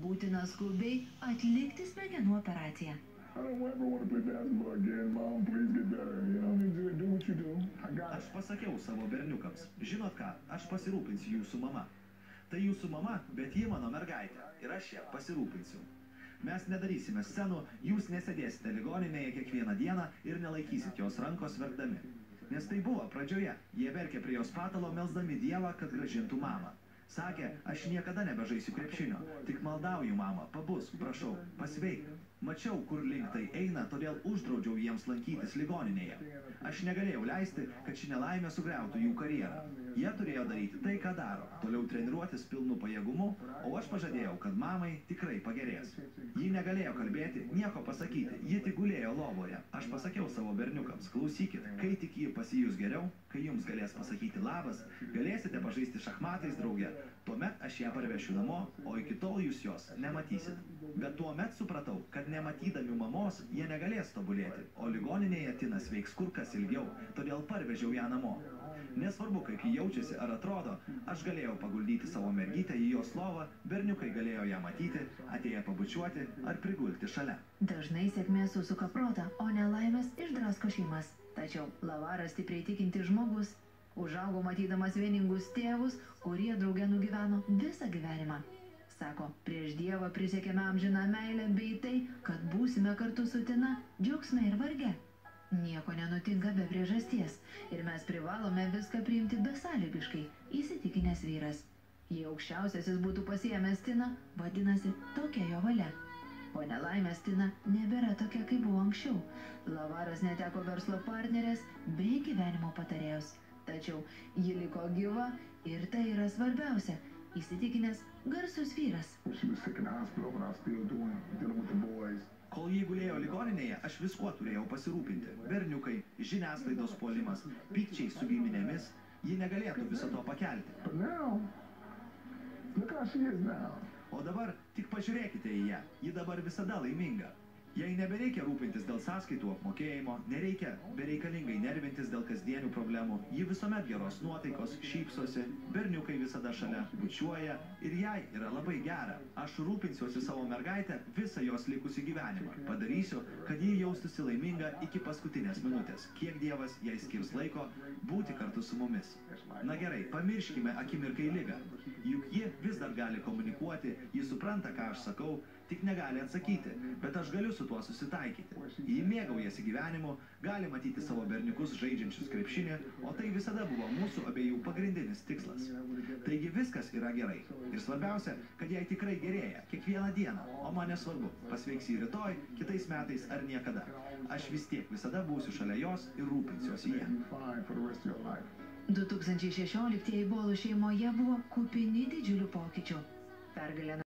būtina skubiai atlikti smegenų operaciją. Aš pasakiau savo berniukams, žinot ką, aš pasirūpinsiu jūsų mama. Tai jūsų mama, bet ji mano mergaitė ir aš ją pasirūpinsiu. Mes nedarysime scenų, jūs nesėdėsite ligoninėje kiekvieną dieną ir nelaikysit jos rankos verkdami. Nes tai buvo pradžioje, jie verkė prie jos patalo, melsdami Dievą, kad grąžintų mamą. Sakė, aš niekada nebežaisiu krepšinio, tik maldauju mamą, pabusk, prašau, pasveik. Mačiau, kur link tai eina, todėl uždraudžiau jiems lankytis ligoninėje. Aš negalėjau leisti, kad ši nelaimė sugriautų jų karjerą. Jie turėjo daryti tai, ką daro, toliau treniruotis pilnu pajėgumu, o aš pažadėjau, kad mamai tikrai pagerės. Ji negalėjo kalbėti, nieko pasakyti, ji tik gulėjo lovoje. Aš pasakiau savo berniukams, klausykit, kai tik ji pasijus geriau, kai jums galės pasakyti labas, galėsite pažaisti šachmatais drauge, tuomet aš ją parvešiu namo, o iki tol jūs jos nematysit. Bet tuomet supratau, kad nematydami mamos jie negalės tobulėti, o ligoninėje Tinas veiks kur kas ilgiau, todėl parvežiau ją namo. Nesvarbu, kaip ji jaučiasi ar atrodo, aš galėjau paguldyti savo mergytę į jos lovą, berniukai galėjo ją matyti, atėję pabučiuoti ar prigulti šalia. Dažnai sėkmė susuka protą, o nelaimės išdrasko šeimas. Tačiau Lavaras stipriai tikintis žmogus užaugo matydamas vieningus tėvus, kurie drauge nugyveno visą gyvenimą. Sako, prieš Dievą prisiekėme amžiną meilę bei tai, kad būsime kartu su Tina džiaugsme ir varge. Nieko nenutinka be priežasties ir mes privalome viską priimti besąlygiškai, įsitikinęs vyras. Jei aukščiausiasis būtų pasiėmęs Tiną, vadinasi, tokia jo valia. O nelaimės Tina nebėra tokia, kaip buvo anksčiau. Lavaras neteko verslo partnerės bei gyvenimo patarėjos. Tačiau ji liko gyva ir tai yra svarbiausia, įsitikinęs garsus vyras. Kol jį gulėjo ligoninėje, aš viskuo turėjau pasirūpinti. Berniukai, žiniasklaidos puolimas, pykčiai su giminėmis, ji negalėtų viso to pakelti. O dabar tik pažiūrėkite į ją, ji dabar visada laiminga. Jei nebereikia rūpintis dėl sąskaitų apmokėjimo, nereikia bereikalingai nervintis dėl kasdienių problemų, ji visuomet geros nuotaikos, šypsosi, berniukai visada šalia bučiuoja ir jai yra labai gera. Aš rūpinsiuosi savo mergaitę visą jos likusį gyvenimą. Padarysiu, kad ji jaustųsi laiminga iki paskutinės minutės, kiek Dievas jai skirs laiko būti kartu su mumis. Na gerai, pamirškime akimirkai ligą. Juk ji vis dar gali komunikuoti, ji supranta, ką aš sakau, tik negali atsakyti, bet aš galiu su tuo susitaikyti. Ji mėgaujasi gyvenimu, gali matyti savo berniukus žaidžiančius krepšinį, o tai visada buvo mūsų abiejų pagrindinis tikslas. Taigi viskas yra gerai. Ir svarbiausia, kad jai tikrai gerėja, kiekvieną dieną, o man nesvarbu, pasveiksi rytoj, kitais metais ar niekada. Aš vis tiek visada būsiu šalia jos ir rūpinsiuosi ją. 2016 Bolų šeimoje buvo kupini didžiulių pokyčių. Pergalė